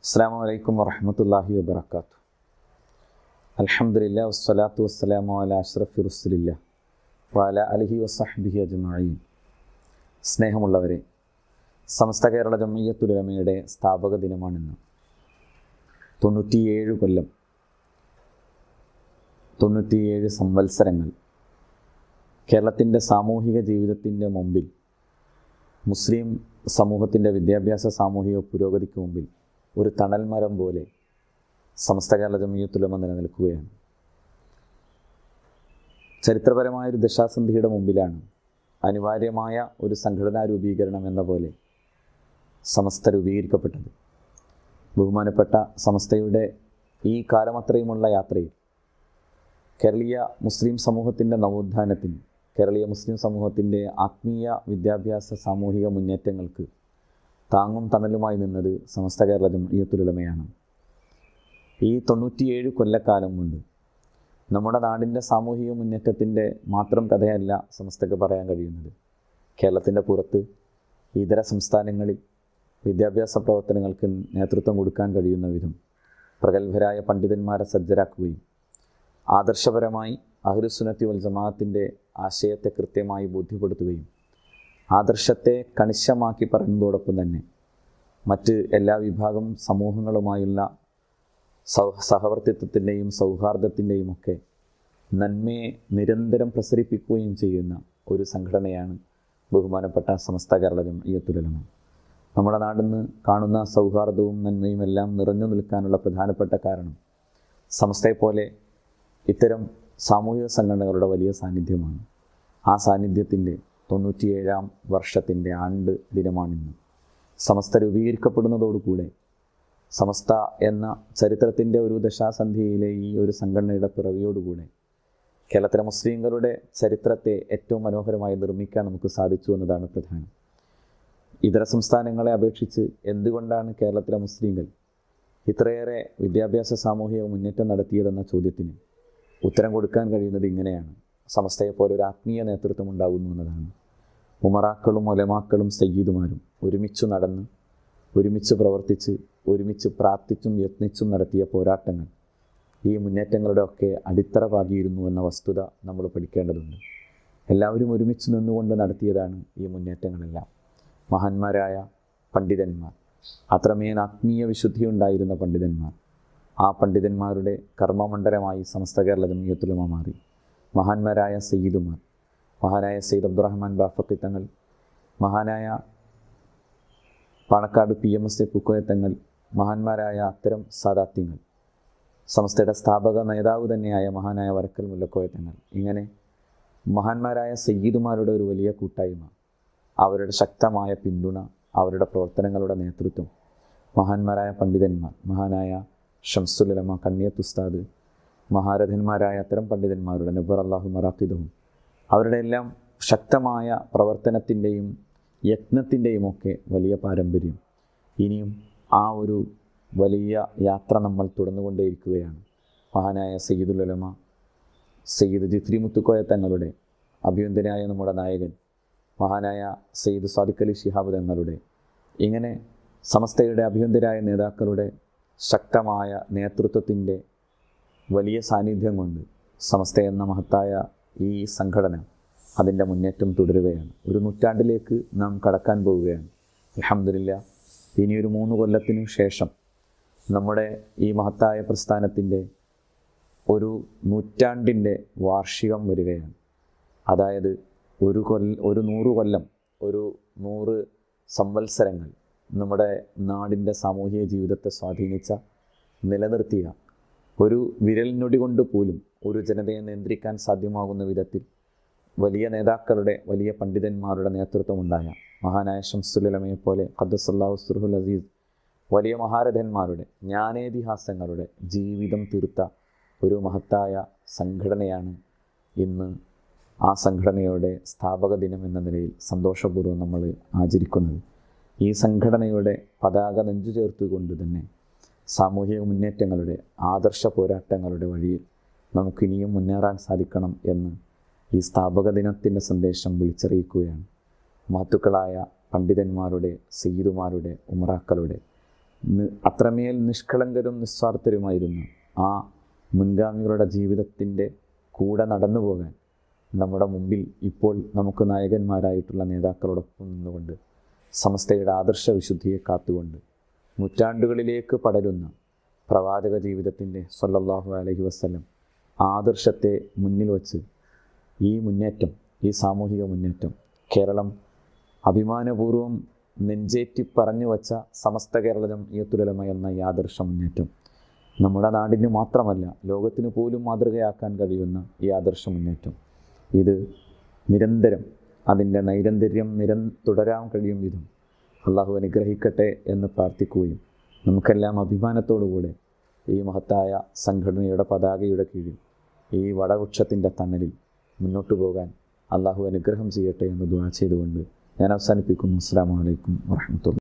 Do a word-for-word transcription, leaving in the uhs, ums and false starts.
അസ്സലാമു അലൈക്കും വറഹ്മത്തുള്ളാഹി വബറകാതുഹു. അൽഹംദുലില്ലാഹി വസ്സലാത്തു വസ്സലാമു അലാ അഷ്റഫി റസൂലില്ലാഹി വഅലാ അലിഹി വസ്സഹ്ബിഹി അജ്മഈൻ. സ്നേഹമുള്ളവരെ, സമസ്ത കേരള ജംഇയ്യത്തുൽ ഉലമയുടെ സ്ഥാപക ദിനമാണിന്ന്. തൊണ്ണൂറ്റിയേഴ് കൊല്ലം, തൊണ്ണൂറ്റിയേഴ് സംവത്സരങ്ങൾ കേരളത്തിൻ്റെ സാമൂഹിക ജീവിതത്തിൻ്റെ മുമ്പിൽ, മുസ്ലിം സമൂഹത്തിൻ്റെ വിദ്യാഭ്യാസ സാമൂഹിക പുരോഗതിക്ക് മുമ്പിൽ ഒരു തണൽ മരം പോലെ സമസ്ത കേരള ജംഇയ്യത്തുൽ ഉലമ നിലനിൽക്കുകയാണ്. ചരിത്രപരമായൊരു ദശാസന്ധിയുടെ മുമ്പിലാണ് അനിവാര്യമായ ഒരു സംഘടനാ രൂപീകരണം എന്ന പോലെ സമസ്ത രൂപീകരിക്കപ്പെട്ടത്. ബഹുമാനപ്പെട്ട സമസ്തയുടെ ഈ കാലമത്രയുമുള്ള യാത്രയിൽ കേരളീയ മുസ്ലിം സമൂഹത്തിൻ്റെ നവോത്ഥാനത്തിന്, കേരളീയ മുസ്ലിം സമൂഹത്തിൻ്റെ ആത്മീയ വിദ്യാഭ്യാസ സാമൂഹിക മുന്നേറ്റങ്ങൾക്ക് താങ്ങും തണലുമായി നിന്നത് സമസ്ത കേരള ജംഇയ്യത്തുൽ ഉലമയാണ്. ഈ തൊണ്ണൂറ്റിയേഴ് കൊല്ലക്കാലം കൊണ്ട് നമ്മുടെ നാടിൻ്റെ സാമൂഹിക മുന്നേറ്റത്തിൻ്റെ മാത്രം കഥയല്ല സമസ്തക്ക് പറയാൻ കഴിയുന്നത്. കേരളത്തിൻ്റെ പുറത്ത് ഇതര സംസ്ഥാനങ്ങളിൽ വിദ്യാഭ്യാസ പ്രവർത്തനങ്ങൾക്ക് നേതൃത്വം കൊടുക്കാൻ കഴിയുന്ന വിധം പ്രഗത്ഭരായ പണ്ഡിതന്മാരെ സജ്ജരാക്കുകയും ആദർശപരമായി അഹ്ലുസുന്നത്തി വൽ ജമാഅത്തിൻ്റെ ആശയത്തെ കൃത്യമായി ബോധ്യപ്പെടുത്തുകയും ആദർശത്തെ കണിശമാക്കി പറയുന്നതോടൊപ്പം തന്നെ മറ്റ് എല്ലാ വിഭാഗം സമൂഹങ്ങളുമായുള്ള സൗ സഹവർത്തിത്വത്തിൻ്റെയും സൗഹാർദ്ദത്തിൻ്റെയും ഒക്കെ നന്മയെ നിരന്തരം പ്രസരിപ്പിക്കുകയും ചെയ്യുന്ന ഒരു സംഘടനയാണ് ബഹുമാനപ്പെട്ട സമസ്ത കേരള ജംഇയ്യത്തുൽ ഉലമ. നമ്മുടെ നാടിന്ന് കാണുന്ന സൗഹാർദ്ദവും നന്മയും എല്ലാം നിറഞ്ഞു നിൽക്കാനുള്ള പ്രധാനപ്പെട്ട കാരണം സമസ്തയെപ്പോലെ ഇത്തരം സാമൂഹിക സംഘടനകളുടെ വലിയ സാന്നിധ്യമാണ്. ആ സാന്നിധ്യത്തിൻ്റെ തൊണ്ണൂറ്റിയേഴാം വർഷത്തിൻ്റെ ആണ്ട് ദിനമാണിന്ന്. സമസ്ത രൂപീകരിക്കപ്പെടുന്നതോടുകൂടെ സമസ്ത എന്ന ചരിത്രത്തിൻ്റെ ഒരു ദശാസന്ധിയിലെ ഈ ഒരു സംഘടനയുടെ പിറവിയോടുകൂടെ കേരളത്തിലെ മുസ്ലിങ്ങളുടെ ചരിത്രത്തെ ഏറ്റവും മനോഹരമായി നിർമ്മിക്കാൻ നമുക്ക് സാധിച്ചു എന്നതാണ് പ്രധാനം. ഇതര സംസ്ഥാനങ്ങളെ അപേക്ഷിച്ച് എന്തുകൊണ്ടാണ് കേരളത്തിലെ മുസ്ലിങ്ങൾ ഇത്രയേറെ വിദ്യാഭ്യാസ സാമൂഹിക മുന്നേറ്റം നടത്തിയതെന്ന ചോദ്യത്തിന് ഉത്തരം കൊടുക്കാൻ കഴിയുന്നത് ഇങ്ങനെയാണ്: സമസ്തയെപ്പോലെ ഒരു ആത്മീയ നേതൃത്വം ഉണ്ടാകുന്നു എന്നതാണ്. ഉമറാക്കളും ഒലമാക്കളും സയ്യിദുമാരും ഒരുമിച്ച് നടന്ന്, ഒരുമിച്ച് പ്രവർത്തിച്ച്, ഒരുമിച്ച് പ്രാർത്ഥിച്ചും യത്നിച്ചും നടത്തിയ പോരാട്ടങ്ങൾ ഈ മുന്നേറ്റങ്ങളുടെ ഒക്കെ അടിത്തറ പാകിയിരുന്നു എന്ന വസ്തുത നമ്മൾ പഠിക്കേണ്ടതുണ്ട്. എല്ലാവരും ഒരുമിച്ച് നിന്നുകൊണ്ട് നടത്തിയതാണ് ഈ മുന്നേറ്റങ്ങളെല്ലാം. മഹാന്മാരായ പണ്ഡിതന്മാർ, അത്രമേൽ ആത്മീയ വിശുദ്ധി ഉണ്ടായിരുന്ന പണ്ഡിതന്മാർ, ആ പണ്ഡിതന്മാരുടെ കർമ്മമണ്ഡലമായി സമസ്ത കേരള ജംഇയ്യത്തുൽ ഉലമ മാറി. മഹാന്മാരായ സയ്യിദുമാർ, മഹാനായ സയ്യിദ് അബ്ദുറഹ്മാൻ ബാഫഖി തങ്ങൾ, മഹാനായ Panakkad P M S A Pookoya Thangal, മഹാന്മാരായ അത്തരം സാദാത്യങ്ങൾ, സമസ്തയുടെ സ്ഥാപക നേതാവ് തന്നെയായ മഹാനായ വരക്കൽ മുല്ലക്കോയ തങ്ങൾ, ഇങ്ങനെ മഹാന്മാരായ സയ്യിദുമാരുടെ ഒരു വലിയ കൂട്ടായ്മ, അവരുടെ ശക്തമായ പിന്തുണ, അവരുടെ പ്രവർത്തനങ്ങളുടെ നേതൃത്വം, മഹാന്മാരായ പണ്ഡിതന്മാർ, മഹാനായ ഷംസുൽ ഉലമ കണ്ണിയത്ത് ഉസ്താദ്, മഹാരഥന്മാരായ അത്തരം പണ്ഡിതന്മാരുടെ നബ്ബർ അല്ലാഹു മറാഖിദഹും, അവരുടെ എല്ലാം ശക്തമായ പ്രവർത്തനത്തിൻ്റെയും യത്നത്തിൻ്റെയും ഒക്കെ വലിയ പാരമ്പര്യം ഇനിയും ആ ഒരു വലിയ യാത്ര നമ്മൾ തുടർന്നുകൊണ്ടേയിരിക്കുകയാണ്. മഹാനായ സയ്യിദുൽ ഉലമ സയ്യിദ് ജിഫ്രി മുത്തുക്കോയ തങ്ങളുടെ, അഭിവന്ദ്യനായ നമ്മുടെ നായകൻ മഹാനായ സയ്യിദ് സാദിഖ് അലി ശിഹാബ് തങ്ങളുടെ, ഇങ്ങനെ സമസ്തയുടെ അഭിവന്ദ്യരായ നേതാക്കളുടെ ശക്തമായ നേതൃത്വത്തിൻ്റെ വലിയ സാന്നിധ്യം കൊണ്ട് സമസ്ത എന്ന മഹത്തായ ഈ സംഘടന അതിൻ്റെ മുന്നേറ്റം തുടരുകയാണ്. ഒരു നൂറ്റാണ്ടിലേക്ക് നാം കടക്കാൻ പോവുകയാണ്. അൽഹംദുലില്ലാഹ്, ഇനിയൊരു മൂന്ന് കൊല്ലത്തിനു ശേഷം നമ്മുടെ ഈ മഹത്തായ പ്രസ്ഥാനത്തിൻ്റെ ഒരു നൂറ്റാണ്ടിൻ്റെ വാർഷികം വരികയാണ്. അതായത് ഒരു കൊല്ല ഒരു നൂറ് കൊല്ലം, ഒരു നൂറ് സംവത്സരങ്ങൾ നമ്മുടെ നാടിൻ്റെ സാമൂഹിക ജീവിതത്തെ സ്വാധീനിച്ച, നിലനിർത്തിയ, ഒരു വിരൽനൊടി കൊണ്ട് പോലും ഒരു ജനതയെ നിയന്ത്രിക്കാൻ സാധ്യമാകുന്ന വിധത്തിൽ വലിയ നേതാക്കളുടെ, വലിയ പണ്ഡിതന്മാരുടെ നേതൃത്വമുണ്ടായ മഹാനായ ഷംസുൽ ഉലമയെപ്പോലെ ഖദ്ദസല്ലാഹു സിർഹുൽ അസീസ്, വലിയ മഹാരഥന്മാരുടെ, ജ്ഞാനേതിഹാസങ്ങളുടെ ജീവിതം തീർത്ത ഒരു മഹത്തായ സംഘടനയാണ് ഇന്ന് ആ സംഘടനയുടെ സ്ഥാപക ദിനം എന്ന നിലയിൽ സന്തോഷപൂർവ്വം നമ്മൾ ആചരിക്കുന്നത്. ഈ സംഘടനയുടെ പതാക നെഞ്ചു ചേർത്തുകൊണ്ട് തന്നെ സാമൂഹിക മുന്നേറ്റങ്ങളുടെ, ആദർശ പോരാട്ടങ്ങളുടെ വഴിയിൽ നമുക്കിനിയും മുന്നേറാൻ സാധിക്കണം എന്ന് ഈ സ്ഥാപക ദിനത്തിൻ്റെ സന്ദേശം വിളിച്ചറിയിക്കുകയാണ്. മഹത്തുക്കളായ പണ്ഡിതന്മാരുടെ, സയ്യിദുമാരുടെ, ഉമറാക്കളുടെ, അത്രമേൽ നിഷ്കളങ്കരും നിസ്വാർത്ഥരുമായിരുന്നു ആ മുൻഗാമികളുടെ ജീവിതത്തിൻ്റെ കൂടെ നടന്നു പോകാൻ നമ്മുടെ മുമ്പിൽ ഇപ്പോൾ നമുക്ക് നായകന്മാരായിട്ടുള്ള നേതാക്കളോടൊപ്പം നിന്നുകൊണ്ട് സമസ്തയുടെ ആദർശ വിശുദ്ധിയെ കാത്തുകൊണ്ട് നൂറ്റാണ്ടുകളിലേക്ക് പടരുന്ന പ്രവാചക ജീവിതത്തിൻ്റെ സ്വല്ലല്ലാഹു അലൈഹി വസല്ലം ആദർശത്തെ മുന്നിൽ വച്ച് ഈ മുന്നേറ്റം, ഈ സാമൂഹിക മുന്നേറ്റം കേരളം അഭിമാനപൂർവ്വം നെഞ്ചേറ്റി പറഞ്ഞു വച്ച സമസ്ത കേരള ജംഇയ്യത്തുൽ ഉലമ എന്ന ഈ ആദർശ മുന്നേറ്റം നമ്മുടെ നാടിന് മാത്രമല്ല ലോകത്തിന് പോലും മാതൃകയാക്കാൻ കഴിയുന്ന ഈ ആദർശ മുന്നേറ്റം ഇത് നിരന്തരം അതിൻ്റെ നൈരന്തര്യം നിരം തുടരാൻ കഴിയും വിധം അള്ളാഹു അനുഗ്രഹിക്കട്ടെ എന്ന് പ്രാർത്ഥിക്കുകയും നമുക്കെല്ലാം അഭിമാനത്തോടുകൂടെ ഈ മഹത്തായ സംഘടനയുടെ പതാകയുടെ കീഴിൽ ഈ വടവൃക്ഷത്തിൻ്റെ തണലിൽ മുന്നോട്ട് പോകാൻ അള്ളാഹു അനുഗ്രഹം ചെയ്യട്ടെ എന്ന് ദുആ ചെയ്തുകൊണ്ട് ഞാൻ അവസാനിപ്പിക്കുന്നു. അസ്സലാമു അലൈക്കും വറഹ്മത്തുള്ളാഹി.